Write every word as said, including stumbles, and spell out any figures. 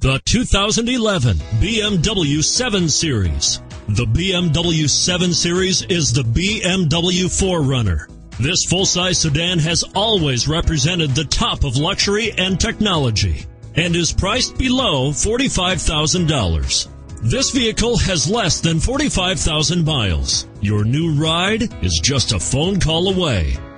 The two thousand eleven B M W seven Series. The B M W seven Series is the B M W four runner. This full-size sedan has always represented the top of luxury and technology and is priced below forty-five thousand dollars. This vehicle has less than forty-five thousand miles. Your new ride is just a phone call away.